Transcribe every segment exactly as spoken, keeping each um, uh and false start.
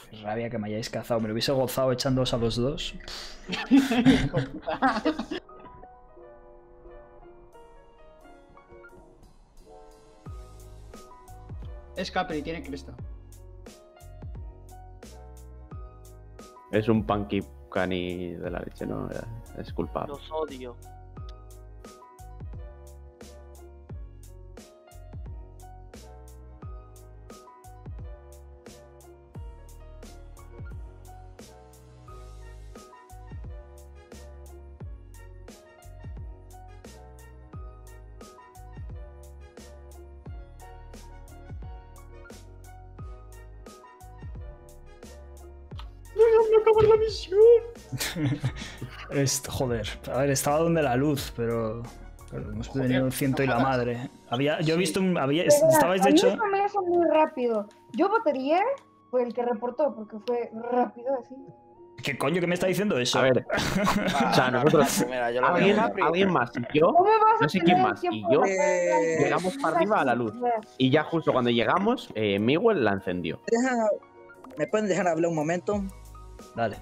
Qué rabia que me hayáis cazado. Me lo hubiese gozado echándoos a los dos. Es Capri, tiene cresta. Es un punky cani de la leche, ¿no? Es culpable. Los odio. ¡No acaba la misión! Es, joder, a ver, estaba donde la luz, pero, pero hemos Joder, tenido un ciento y la ojalá. madre. Había, yo he Sí. visto un, había, Pero estabais de a mí hecho. se me hizo muy rápido. Yo votaría por el que reportó, porque fue rápido así. ¿Qué coño que me está diciendo eso? A ver, Va, o sea, no, nosotros. no, mira, yo lo veo ¿Alguien, Capri. alguien más y yo. ¿Cómo vas a No sé tener quién más, tiempo y yo de hacer llegamos para arriba a la luz. Y ya justo cuando llegamos, eh, Miguel la encendió. Deja- ¿Me pueden dejar hablar un momento? Dale.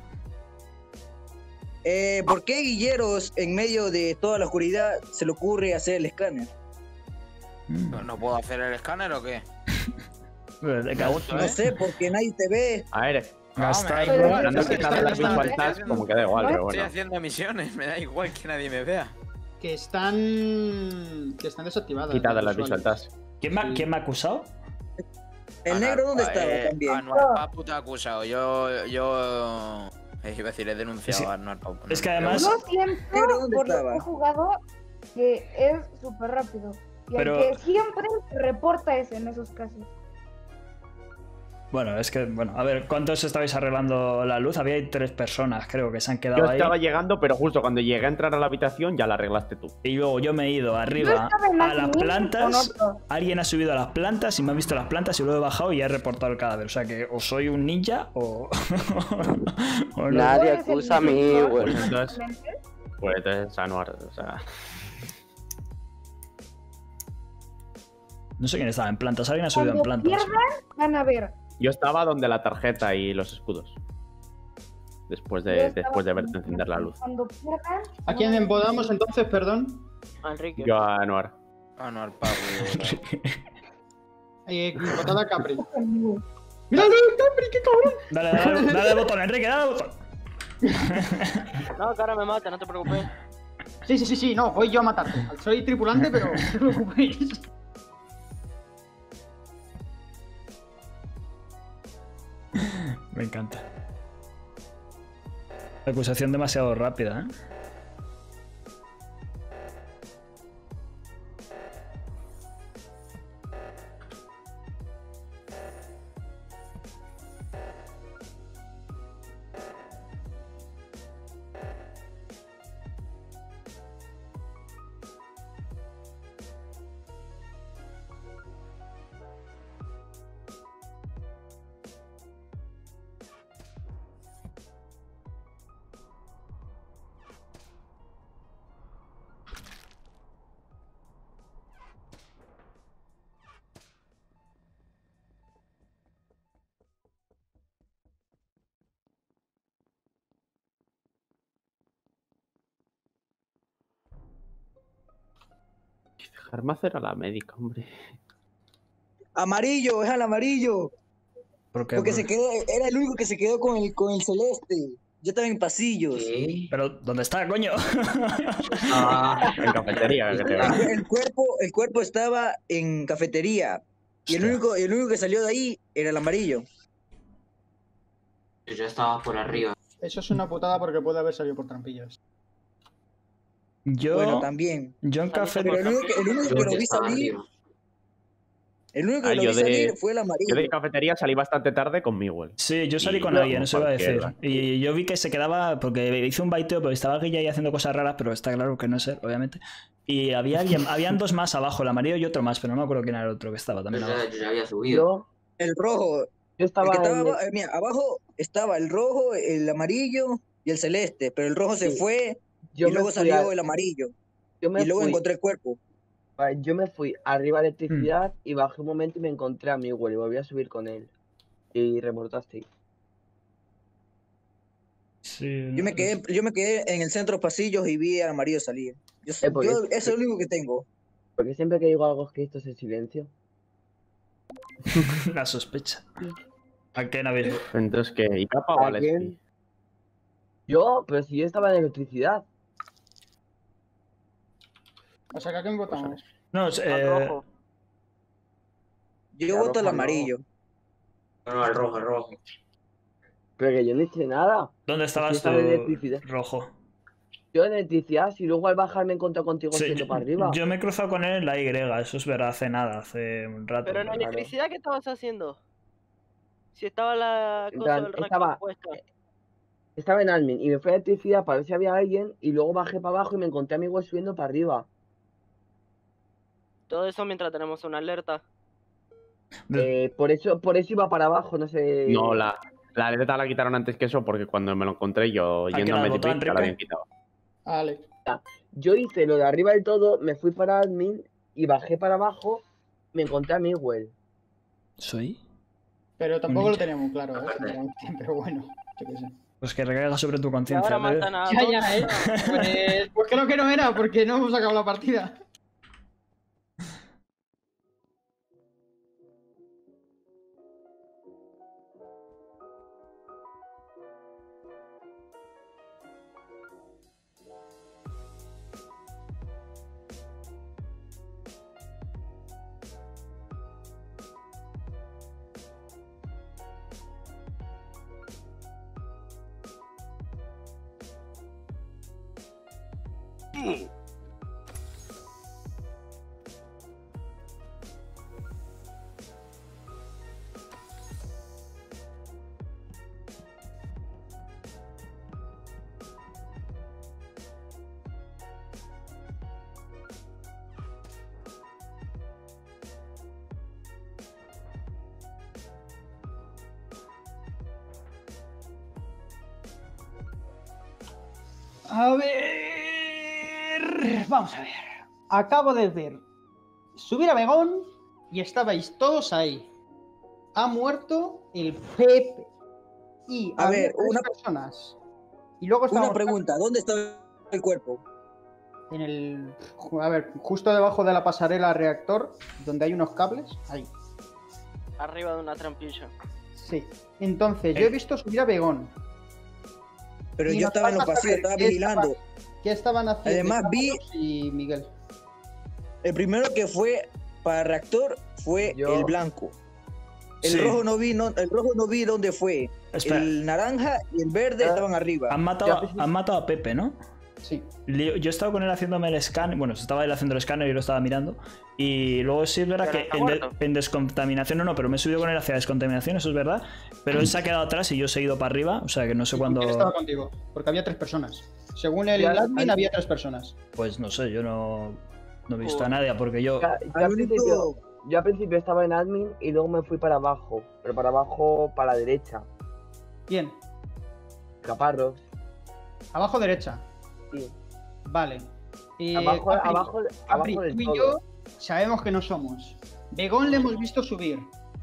Eh, ¿Por qué Guilleros, en medio de toda la oscuridad, se le ocurre hacer el escáner? Mm. ¿No puedo hacer el escáner o qué? Pero de Me gusta, No ¿eh? sé, porque nadie te ve. A ver, gastar. No, me da igual, esperando no que sé, salgan las estoy haciendo- visualitas, estoy como que da igual, pero Estoy bueno. haciendo misiones, me da igual que nadie me vea. Que están. Que están desactivadas. Quitadas las visuales. visualitas. ¿Quién, me, ¿Quién me ha acusado? ¿El Anuar- negro dónde eh, estaba también? Anuar Papu te ha acusado. Yo. Yo. eh, Iba a decir, he denunciado Sí. a Anuar Papu. Es que No, además- Yo siento, Negro, ¿dónde por lo estaba? que he jugado, que es súper rápido. Y Pero- el que siempre reporta es en esos casos. Bueno, es que, bueno, a ver, ¿cuántos estabais arreglando la luz? Había tres personas, creo, que se han quedado Yo ahí. estaba llegando, pero justo cuando llegué a entrar a la habitación ya la arreglaste tú. Y luego yo me he ido Yo arriba estaba en a las admin plantas. con otro. Alguien ha subido a las plantas y me ha visto las plantas y luego he bajado y he reportado el cadáver. O sea que o soy un ninja o. o no. Nadie Tú eres el acusa a mí, iniciador, güey. Pues entonces, exactamente. pues entonces Anuar, o sea. No sé quién estaba en plantas. Alguien ha subido en Cuando plantas. pierdan, van a ver. Yo estaba donde la tarjeta y los escudos. Después Yo de, estaba después de verte con- encender la luz. Cuando pierdan. ¿A quién van embodamos entonces, perdón? Enrique. Yo a Anuar. Anuar Papu. Eh, votada a Capri. conmigo. ¡Míralo, Capri, qué cabrón! Dale, dale, dale el botón, Enrique, dale el botón. No, que ahora me mata, no te preocupes. Sí, sí, sí, sí, no, voy yo a matarte. Soy tripulante, pero no os preocupéis. Me encanta. Acusación demasiado rápida, ¿eh? Dejarme hacer a la médica, hombre. Amarillo, es al amarillo. ¿Por qué? Porque ¿Por se qué? quedó, era el único que se quedó con el, con el celeste. Yo estaba en pasillos. ¿Qué? Pero, ¿dónde está, coño? Ah, en cafetería, que te El, el cuerpo, el cuerpo estaba en cafetería. Y el Hostia. único, el único que salió de ahí era el amarillo. Yo estaba por arriba. Eso es una putada porque puede haber salido por trampillas. Yo. Bueno, también. Yo en café. Pero el único, que- el único Yo que lo que vi estaba salir, arriba. el único que Ah, lo yo vi de- salir fue el Yo amarillo. de cafetería salí bastante tarde con Miguel. Sí, yo salí Y con yo alguien, eso iba a decir. cualquiera. Y yo vi que se quedaba, porque hizo un baiteo, porque estaba Guilla ahí haciendo cosas raras, pero está claro que no es él, obviamente. Y había alguien, habían dos más abajo, el amarillo y otro más, pero no me acuerdo quién era el otro que estaba Yo también abajo. ya, yo ya había subido. Yo, El rojo. yo El estaba que estaba en el- aba- eh, mira, abajo estaba el rojo, el amarillo y el celeste. Pero el rojo se Sí. fue yo y me luego fui salió a- el amarillo. yo me Y luego fui, encontré el cuerpo. vale, yo me fui arriba a Mm. electricidad y bajé un momento y me encontré a Miguel y volví a subir con él. Y reportaste. Sí, Yo me quedé, yo me quedé en el centro de pasillos y vi al amarillo salir. Yo, Eh, porque- yo- eso es lo único que tengo. Porque siempre que digo algo es que esto es el silencio. la sospecha. ¿A qué habéis? Entonces, ¿qué? ¿Y capa o ¿A Alessi? quién? Yo, pero si yo estaba en electricidad. O sea, que ¿a quién votamos? No, es, Al eh, rojo. Yo Ya, voto al rojo, no. amarillo. No, no, el rojo, el rojo. Pero que yo no hice nada. ¿dónde estabas tú, estaba en electricidad. Rojo? Yo en electricidad, si luego al bajar me encontré contigo Sí, subiendo yo, para arriba. yo me he cruzado con él en la Y, eso es verdad, hace nada, hace un rato. Pero en claro. electricidad, ¿qué estabas haciendo? Si estaba la En cosa plan, del reactor estaba- puesta. Estaba en admin y me fui a electricidad para ver si había alguien y luego bajé para abajo y me encontré a mi web subiendo para arriba. Todo eso mientras tenemos una alerta. De- Eh, por eso, por eso iba para abajo, no sé. No, la, la alerta la quitaron antes que eso porque cuando me lo encontré yo quién yendo a la votó, Medipay, la Enrique? habían quitado. Vale. Yo hice lo de arriba del todo, me fui para admin y bajé para abajo, me encontré a Miguel. ¿Soy? Pero tampoco lo Ninja. teníamos claro, ¿eh? Sinceramente, pero bueno, yo qué sé. Pues que recaiga sobre tu Y conciencia. ahora ¿eh? matan a Ya, dos. ya, ¿eh? Pues, pues creo que no era, porque no hemos acabado la partida. A ver. Vamos a ver. Acabo de ver subir a Begón y estabais todos ahí. Ha muerto el Pepe. Y A había ver, tres una- personas. Y luego Una estábamos pregunta, ¿dónde está el cuerpo? en el. A ver, justo debajo de la pasarela reactor, donde hay unos cables. Ahí. Arriba de una trampilla. Sí. Entonces, yo he visto subir a Begón. Pero Y yo nos estaba en los falta pasillos, saber estaba qué vigilando. ¿Qué estaban haciendo? Además, vi- Carlos y Miguel. El primero que fue para reactor fue Yo- el blanco. El Sí. rojo no vi, no, el rojo no vi dónde fue. Espera, El naranja y el verde Ah. estaban arriba. han matado, han matado a Pepe, ¿no? Sí. Yo yo he estado con él haciéndome el escáner. Bueno, estaba él haciendo el escáner y lo estaba mirando. Y luego sí es verdad Pero que está en, de- muerto. en descontaminación no, no, pero me he subido con él hacia descontaminación, eso es verdad. Pero él se ha quedado atrás y yo he seguido para arriba. O sea que no sé ¿Y con cuándo. quién estaba contigo? Porque había tres personas. Según el Ya, admin, al- había tres personas. Pues no sé, yo no, no he visto a Joder. nadie porque yo. Ya- yo, Al al único- principio, yo al principio estaba en admin y luego me fui para abajo. Pero para abajo, para la derecha. ¿Quién? Caparros. Abajo derecha. Sí. Vale. Eh, abajo, Capri, abajo, Capri, abajo del tú y todo. yo sabemos que no somos. Begón le hemos visto subir.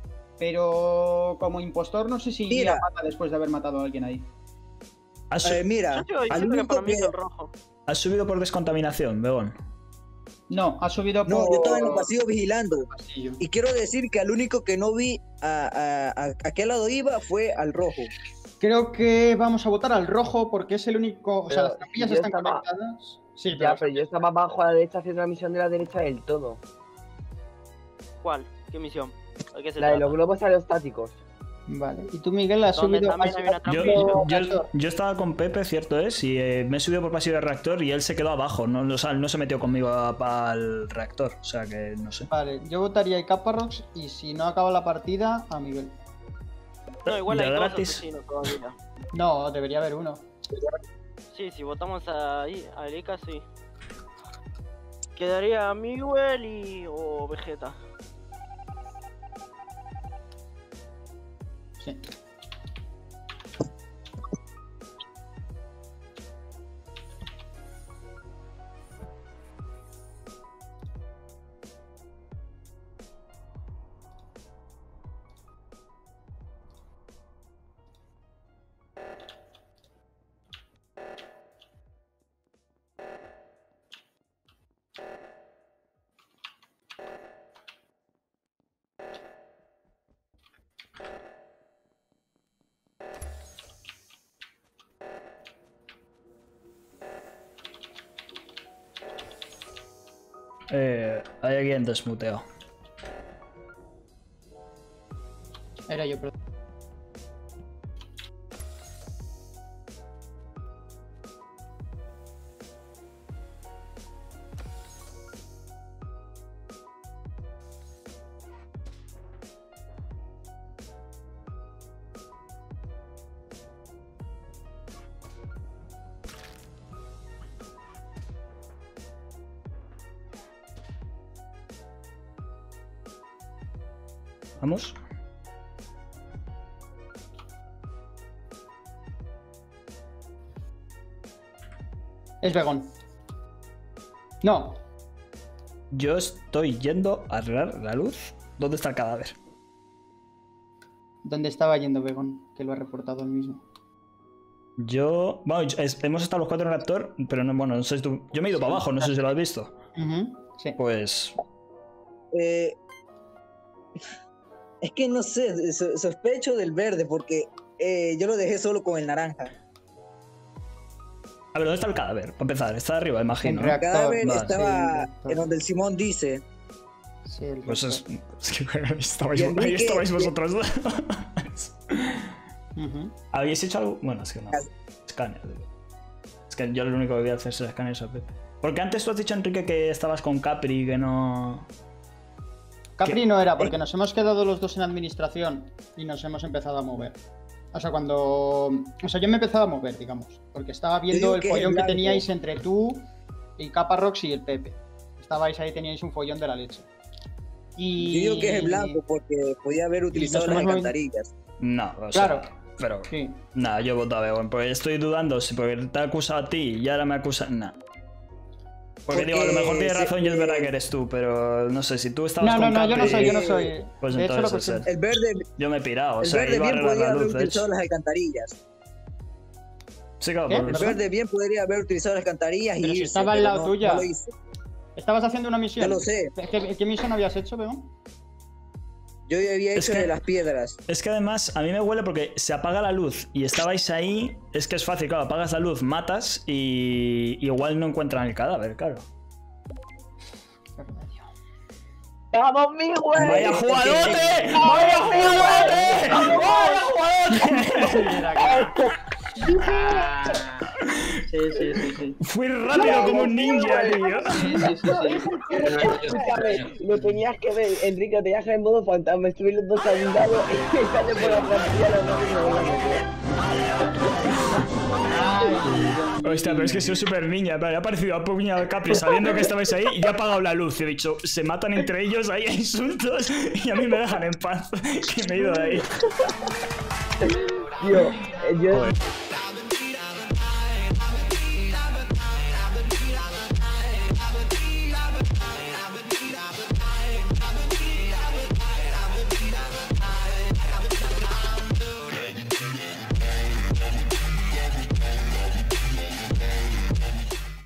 Pero como impostor no sé si iría Mira. a pata después de haber matado a alguien ahí. ¿Has, su- Eh, mira, Yo sigo al diciendo que para único mí que... es el rojo. has subido por descontaminación, Begón? No, ha subido No, por... yo estaba en los pasillos vigilando. pasillo. Y quiero decir que al único que no vi a, a, a, a qué lado iba fue al rojo. Creo que vamos a votar al rojo porque es el único... O sea, Pero las trampillas yo están estaba- conectadas. Sí, Ya, pero... pero yo estaba abajo a la derecha haciendo la misión de la derecha del todo. ¿Cuál? ¿Qué misión? ¿De qué se La de trata? los globos aerostáticos. Vale. Y tú, Miguel, has Donde subido... también has- hay una Yo, trampilla. Pero, yo- reactor. yo estaba con Pepe, cierto es, y eh, me he subido por pasillo de reactor y él se quedó abajo. No, no, o sea, no se metió conmigo al reactor. O sea que no sé. Vale, yo votaría a Caparrox y si no acaba la partida, a Miguel. No, igual de hay dos gratis. asesinos todavía. No, debería haber uno. Sí, si votamos ahí, a Erika, sí. Quedaría Miguel y... o Vegeta. Sí. Eh, hay alguien desmuteado. Era yo, pero... Vamos. Es Vegón. No. Yo estoy yendo a arreglar la luz. ¿Dónde está el cadáver? ¿Dónde estaba yendo Vegón? Que lo ha reportado él mismo. Yo... Bueno, es- hemos estado los cuatro en el reactor, pero no, bueno, no sé si tú... Yo me he ido para abajo, no sé si lo has visto. Ujú, sí. Pues... Eh, es que no sé, so- sospecho del verde porque eh, yo lo dejé solo con el naranja. A ver, ¿dónde está el cadáver? Para empezar, está arriba, imagino. En ¿no? El cadáver Vale. estaba Sí, el en donde el Simón dice. Sí, el Pues es... reactor. es que bueno, ahí estabais, Y ahí Enrique- estabais vosotros dos. Ujú. ¿Habéis hecho algo? Bueno, es que no. Escáner. digo. Es que yo lo único que voy a hacer es escáner a Pepe. Porque antes tú has dicho, Enrique, que estabas con Capri y que no... Capri no era, porque nos hemos quedado los dos en administración y nos hemos empezado a mover. O sea, cuando... O sea, yo me he empezado a mover, digamos. Porque estaba viendo digo el que es follón que blanco. teníais entre tú, el Caparrox y el Pepe. Estabais ahí, teníais un follón de la leche. Y... Yo digo que es el blanco porque podía haber utilizado nos las hemos movido- alcantarillas. No, o sea, Claro. pero... Sí. Nada, yo voto a Begon, porque estoy dudando si porque te ha acusado a ti y ahora me acusa... Nah. Porque, Porque digo, a lo mejor tienes se- razón y es verdad que eres tú, pero no sé, si tú estabas No, no, con no, yo no Capri, soy, yo no soy. Pues de hecho, lo entonces es cuestiono. él. El verde, Yo me he pirado, o el sea, verde iba a bien arreglar podría la haber luz, de hecho. utilizado las alcantarillas. Sí, claro, ¿Qué? por El eso. verde bien podría haber utilizado las alcantarillas y Pero si irse, estaba al pero lado no- tuya. no lo hizo. ¿Estabas haciendo una misión? Ya lo sé. ¿Qué, qué misión habías hecho, Vegón? Yo había Es hecho que- de las piedras. Es que además a mí me huele porque se apaga la luz y estabais ahí, es que es fácil, claro, apagas la luz, matas y igual no encuentran el cadáver, claro. Qué remedio. ¡Vamos, mi güey! ¡Vaya jugadote! ¡Vaya jugadote! ¡Vaya jugadote! Mira, claro. Sí, sí, sí, sí. Fui rápido como un ninja, tío. Sí, sí, sí, sí. Escúchame, lo tenías que ver, Enrique, lo tenías que ver en modo fantasma. Estuve los dos a un lado y sale por la plantilla la mano y me voy a meter. Hostia, pero es que soy súper niña. Me ha aparecido a puñado Capri sabiendo que estabais ahí y ya ha apagado la luz. He dicho, se matan entre ellos ahí a insultos y a mí me dejan en paz. Que me he ido de ahí. Tío, eh, yo... Joder.